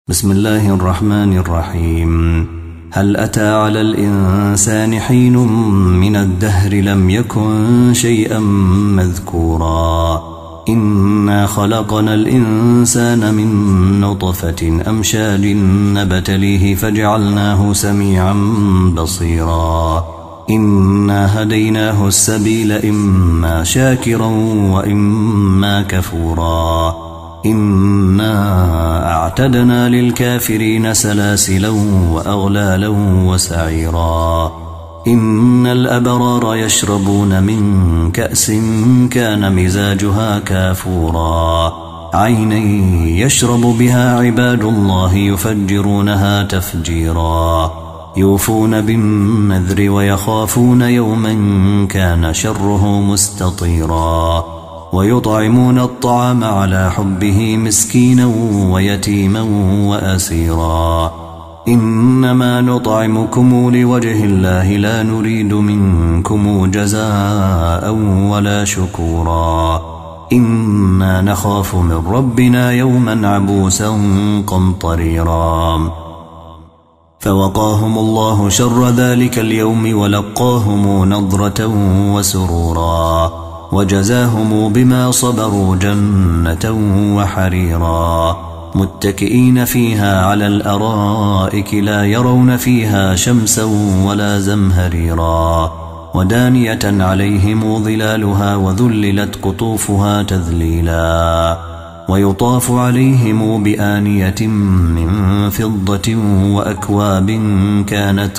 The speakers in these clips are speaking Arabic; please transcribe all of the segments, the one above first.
بسم الله الرحمن الرحيم. هل أتى على الإنسان حين من الدهر لم يكن شيئا مذكورا إنا خلقنا الإنسان من نطفة أمشاج نبتليه فجعلناه سميعا بصيرا إنا هديناه السبيل إما شاكرا وإما كفورا إنا أعتدنا للكافرين سلاسلا وأغلالا وسعيرا إن الأبرار يشربون من كأس كان مزاجها كافورا عينا يشرب بها عباد الله يفجرونها تفجيرا يوفون بالنذر ويخافون يوما كان شره مستطيرا ويطعمون الطعام على حبه مسكينا ويتيما وأسيرا إنما نطعمكم لوجه الله لا نريد منكم جزاء ولا شكورا إنا نخاف من ربنا يوما عبوسا قمطريرا فوقاهم الله شر ذلك اليوم ولقاهم نضرة وسرورا وجزاهم بما صبروا جنة وحريرا متكئين فيها على الأرائك لا يرون فيها شمسا ولا زمهريرا ودانية عليهم ظلالها وذللت قطوفها تذليلا ويطاف عليهم بآنية من فضة وأكواب كانت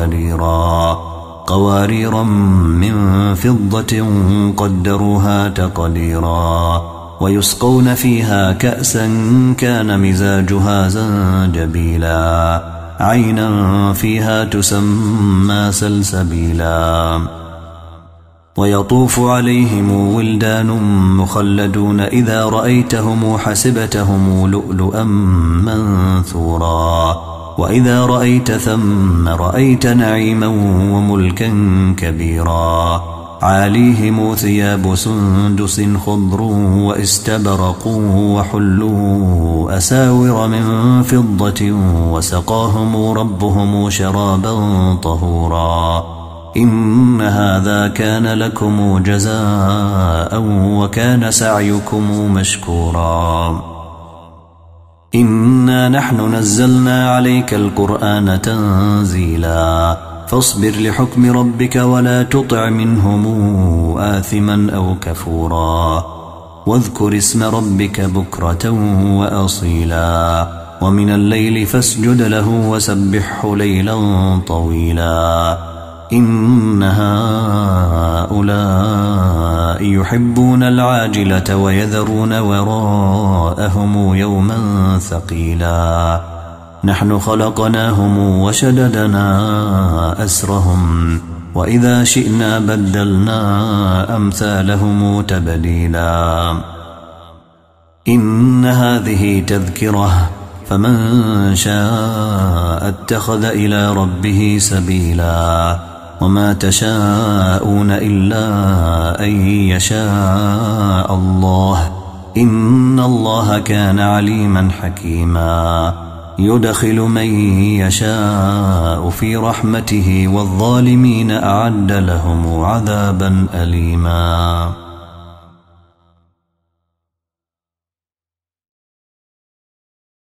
قواريرا من فضة قدروها تقديرا ويسقون فيها كأسا كان مزاجها زنجبيلا عينا فيها تسمى سلسبيلا ويطوف عليهم ولدان مخلدون إذا رأيتهم حسبتهم لؤلؤا منثورا وإذا رأيت ثم رأيت نعيما وملكا كبيرا عاليهم ثياب سندس خضر واستبرق وحلوا أساور من فضة وسقاهم ربهم شرابا طهورا إن هذا كان لكم جزاء وكان سعيكم مشكورا إنا نحن نزلنا عليك القرآن تنزيلا فاصبر لحكم ربك ولا تطع منهم آثما أو كفورا واذكر اسم ربك بكرة وأصيلا ومن الليل فاسجد له وسبحه ليلا طويلا إن هؤلاء يحبون العاجلة ويذرون وراءهم يوما ثقيلا نحن خلقناهم وشددنا أسرهم وإذا شئنا بدلنا أمثالهم تبديلا إن هذه تذكرة فمن شاء اتخذ إلى ربه سبيلا وما تشاءون إلا أن يشاء الله إن الله كان عليما حكيما يدخل من يشاء في رحمته والظالمين أعد لهم عذابا أليما.